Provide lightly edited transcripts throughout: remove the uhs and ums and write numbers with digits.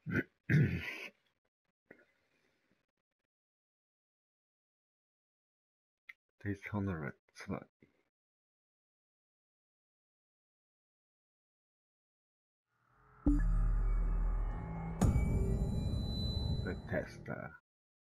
Dishonored 2. Bethesda.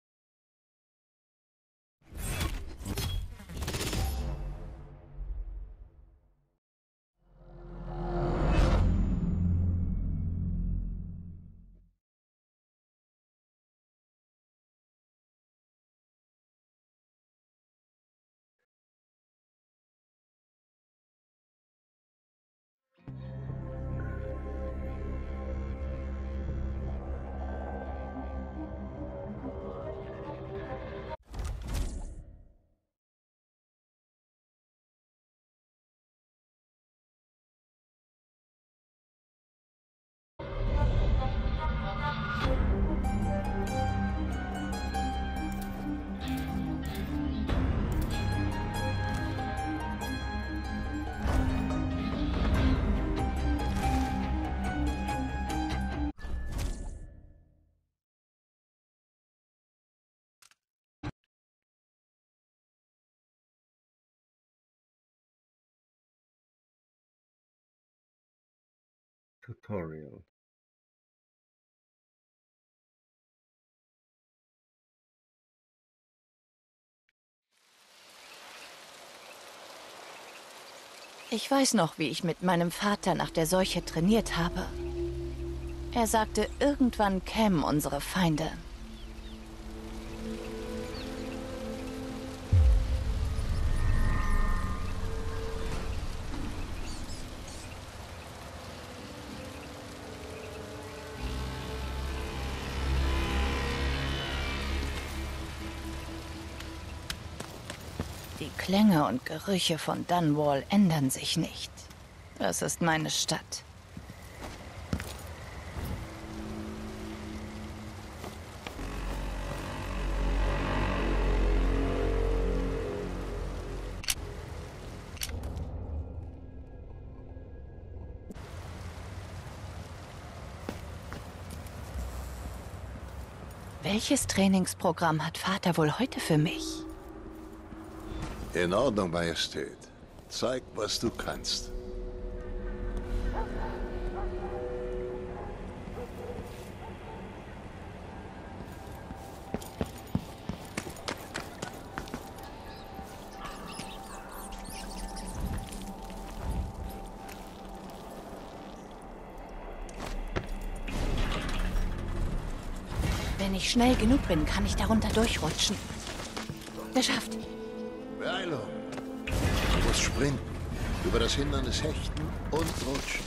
Tutorial. Ich weiß noch, wie ich mit meinem Vater nach der Seuche trainiert habe. Er sagte, irgendwann kämen unsere Feinde. Die Klänge und Gerüche von Dunwall ändern sich nicht. Das ist meine Stadt. Welches Trainingsprogramm hat Vater wohl heute für mich? In Ordnung, Majestät. Zeig, was du kannst. Wenn ich schnell genug bin, kann ich darunter durchrutschen. Geschafft. Beeilung. Du musst sprinten, über das Hindernis hechten und rutschen.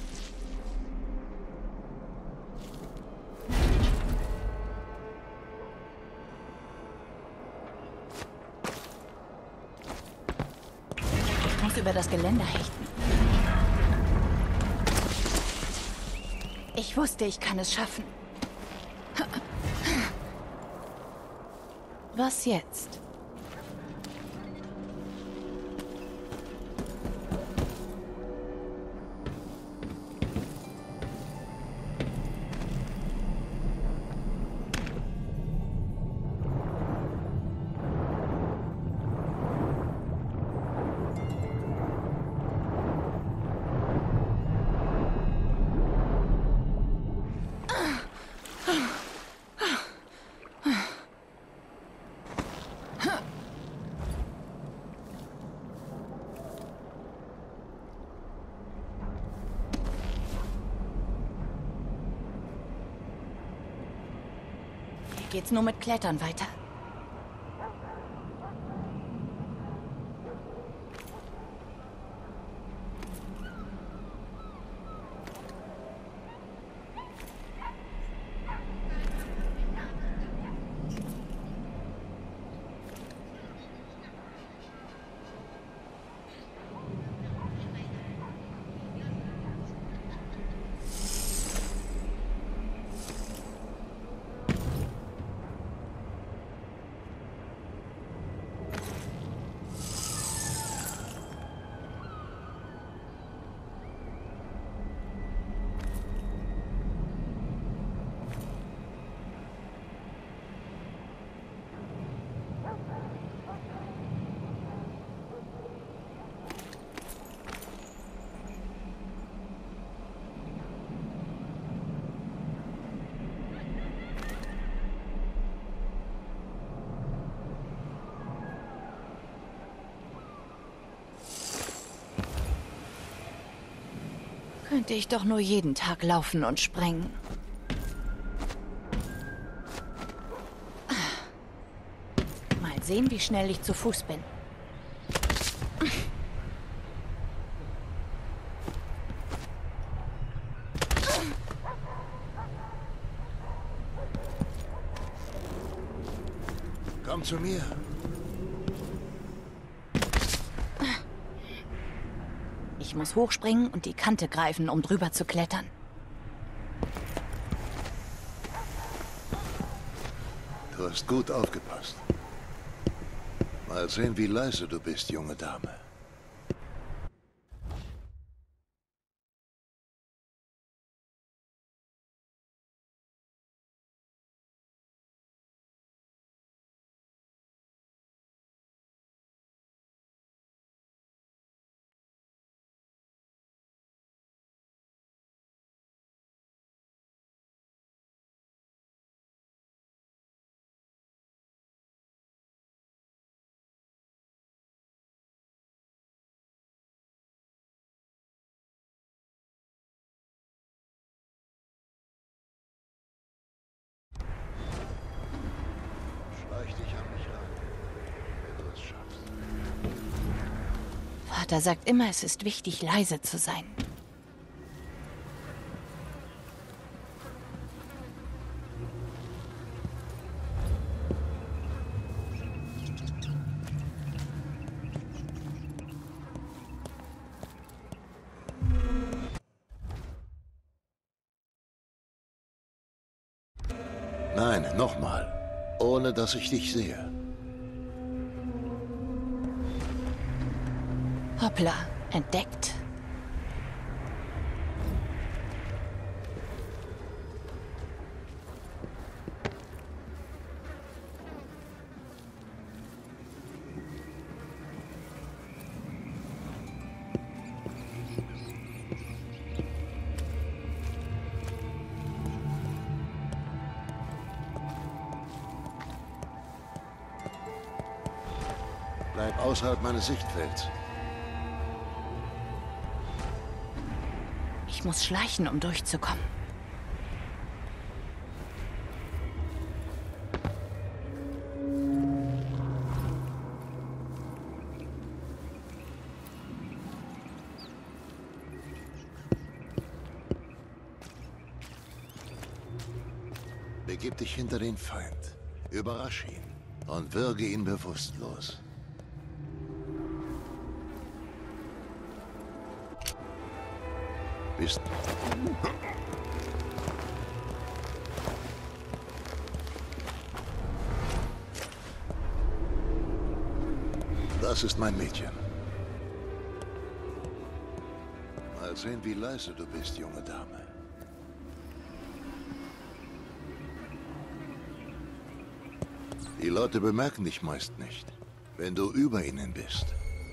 Ich muss über das Geländer hechten. Ich wusste, ich kann es schaffen. Was jetzt? Hier geht's nur mit Klettern weiter. Könnte ich doch nur jeden Tag laufen und springen. Mal sehen, wie schnell ich zu Fuß bin. Komm zu mir. Ich muss hochspringen und die Kante greifen, um drüber zu klettern. Du hast gut aufgepasst. Mal sehen, wie leise du bist, junge Dame. Schleich dich an mich ran, wenn du es schaffst. Vater sagt immer, es ist wichtig, leise zu sein. Nein, nochmal. Ohne dass ich dich sehe. Hoppla, entdeckt. Bleib außerhalb meines Sichtfelds. Ich muss schleichen, um durchzukommen. Begib dich hinter den Feind. Überrasch ihn und würge ihn bewusstlos. Bist... Das ist mein Mädchen. Mal sehen, wie leise du bist, junge Dame. Die Leute bemerken dich meist nicht, wenn du über ihnen bist.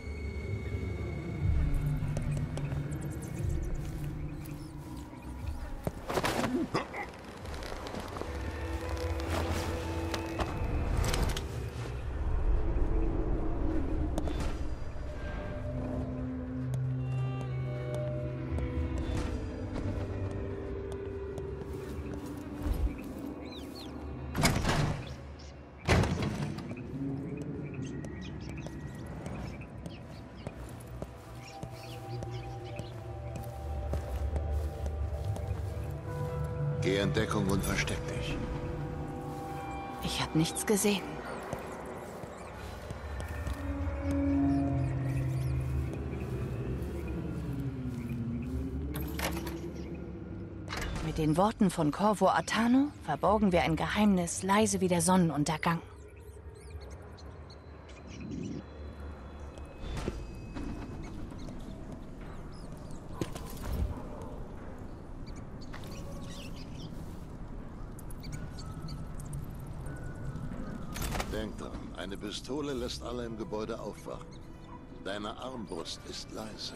Geh in Deckung und versteck dich. Ich habe nichts gesehen. Mit den Worten von Corvo Attano verborgen wir ein Geheimnis leise wie der Sonnenuntergang. Denk dran, eine Pistole lässt alle im Gebäude aufwachen. Deine Armbrust ist leise.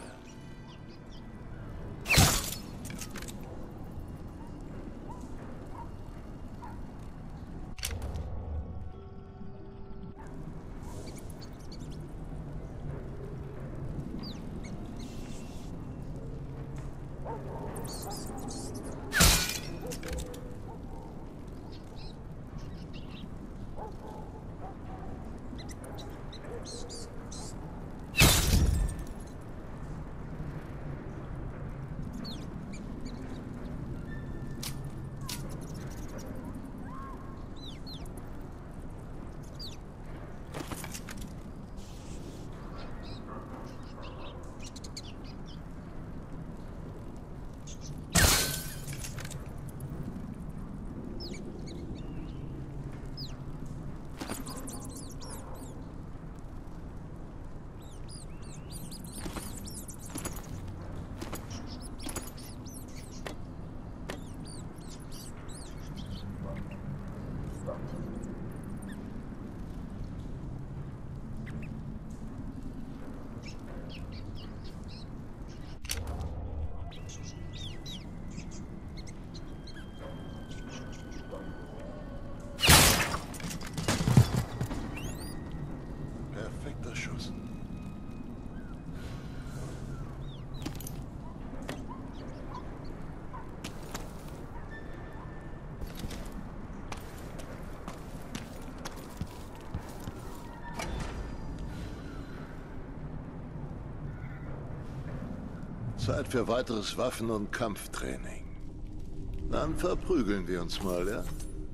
Zeit für weiteres Waffen- und Kampftraining. Dann verprügeln wir uns mal, ja?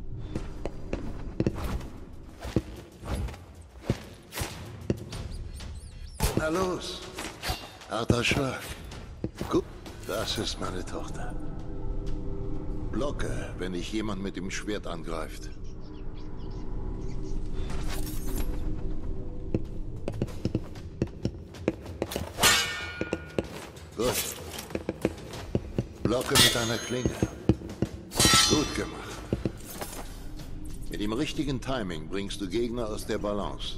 Na los. Harter Schlag. Guck, das ist meine Tochter. Blocke, wenn dich jemand mit dem Schwert angreift. Gut. Blocke mit einer Klinge. Gut gemacht. Mit dem richtigen Timing bringst du Gegner aus der Balance.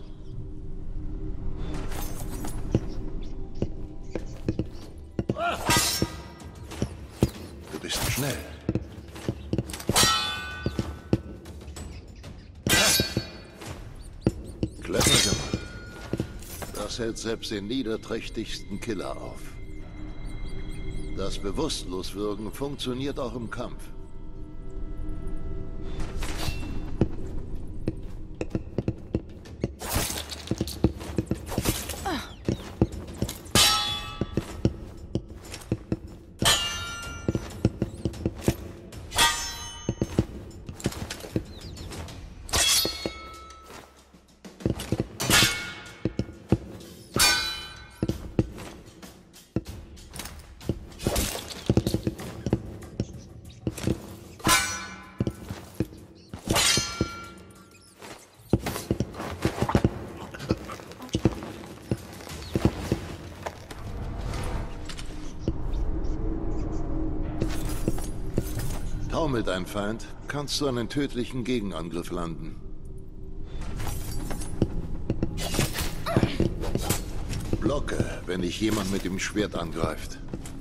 Du bist schnell. Clever gemacht. Das hält selbst den niederträchtigsten Killer auf. Das Bewusstloswirken funktioniert auch im Kampf. Taumelt ein Feind, kannst du einen tödlichen Gegenangriff landen. Blocke, wenn dich jemand mit dem Schwert angreift.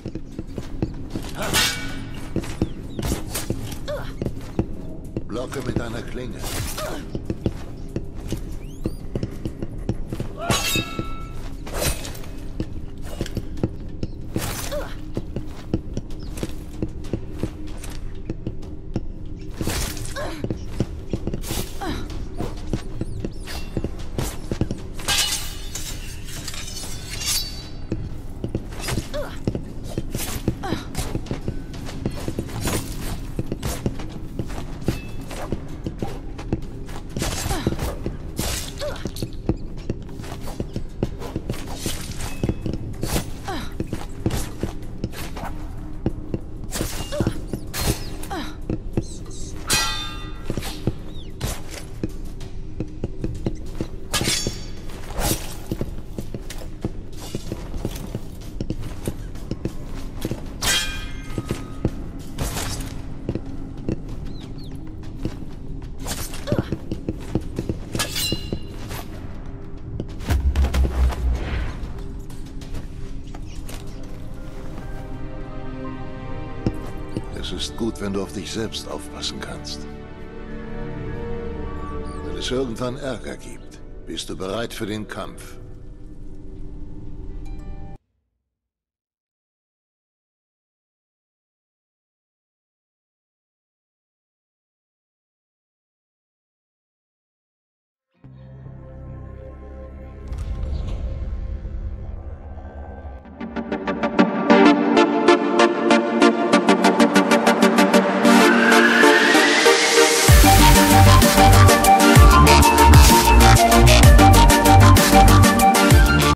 Blocke mit einer Klinge. Es ist gut, wenn du auf dich selbst aufpassen kannst. Wenn es irgendwann Ärger gibt, bist du bereit für den Kampf.